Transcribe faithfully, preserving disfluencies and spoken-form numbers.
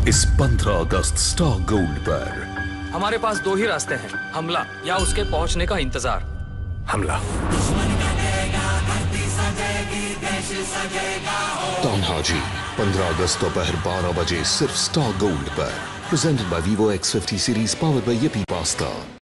इस पंद्रह अगस्त star gold पर। हमारे पास दो ही रास्ते हैं, हमला या उसके पहुंचने का इंतजार। हमला। तान्हाजी पंद्रह अगस्त दोपहर बारह बजे सिर्फ स्टार गोल्ड पर। Presented by Vivo X fifty series, powered by Yippee pasta.